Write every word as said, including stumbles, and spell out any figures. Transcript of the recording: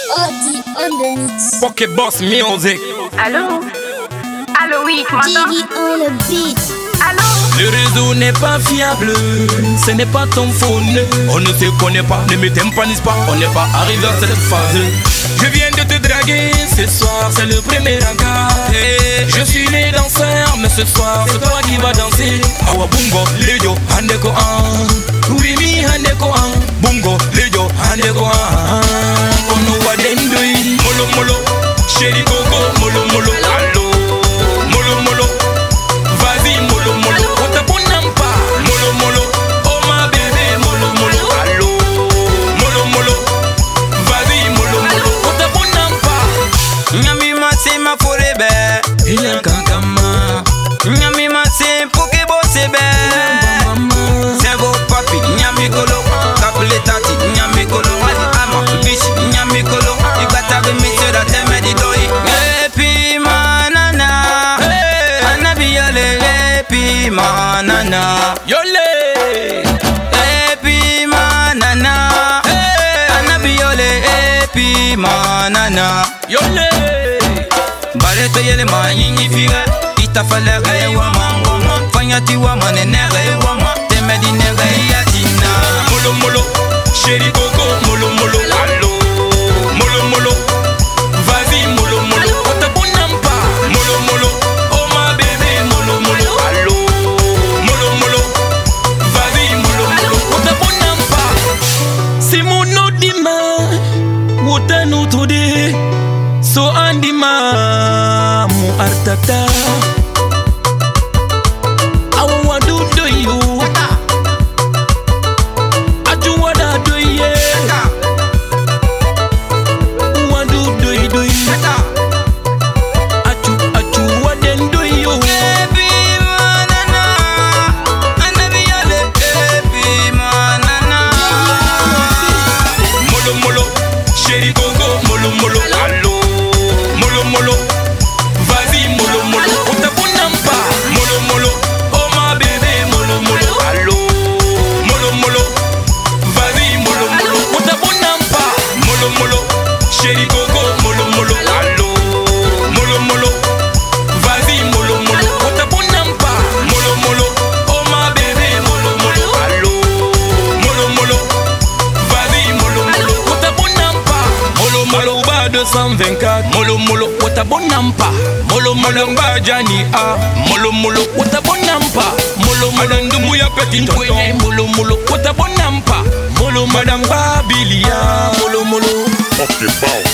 Audi on the mix. Pocket Boss Music. Allô? Allô, oui, tu m'entends? G V on the beat. Allô? Le réseau n'est pas fiable, ce n'est pas ton phone. On ne se connaît pas, ne me tympanis pas, on n'est pas arrivé à cette phase. Je viens de te draguer, ce soir c'est le premier regard. Je suis né danseur, mais ce soir c'est toi qui vas danser. Awa bungo, lejo, handeko an. Urimi handeko an. Bungo, lejo, handeko an. Ono wadendoi, molo molo. Chéri coco, molo molo. Allo, molo molo. Vas-y, molo molo. Ota bonampa, molo molo. Oh ma bébé, molo molo. Allo, molo molo. Vas-y, molo molo. Ota bonampa. Nyami mase ma forebe, Ilan kankama. nyami mase poke bosebe. Sego papi, nyami kolo, kapule tati, nyami kolo, wadi ama, bishi, nyami kolo. Igata be mise da teme di doi. Epi manana, anabi yole, epi manana. Yole. Epi manana, anabi yole, epi manana. Yole. Bareto yele ma yinyi figa, ita falere wa mangoma. Fanyati wa manenere wa ma, teme di nere yatina. Molo molo. Chéri coco, molo molo. Allo, molo molo. Vas-y, molo molo. Ota bonampa, molo molo. Oh ma bébé, molo molo. Allo, molo molo. Vas-y, molo molo. Ota bonampa. Si mono dima, wota no tode. So andima mu artata. Awa wadu do you. Aju wada do ye. Wadu do do ye. Aju aju waden do you. Epi manana, anabi yole, epi manana. Molo molo. Chéri coco, molo molo. Allo, molo molo. Vas-y, molo molo. Ota bonampa, molo molo. Oh ma bébé, molo molo. Allo, molo molo. Vas-y, molo molo. Ota bonampa, molo molo. Chéri coco, molo molo. Allo, molo molo. Vas-y, molo molo. Ota bonampa, molo molo. Oh ma bébé, molo molo. Allo, molo molo. Vas-y, molo molo. Ota bonampa, molo molo. Ba deux cent vingt-quatre, molo molo. Ota bonampa, molo molo. Ba Jani A, molo molo. Ota bonampa, molo molo. Ndumu ya petit tonton, molo molo. Ota bonampa, molo madame Babilia, molo molo. Pocket Boss.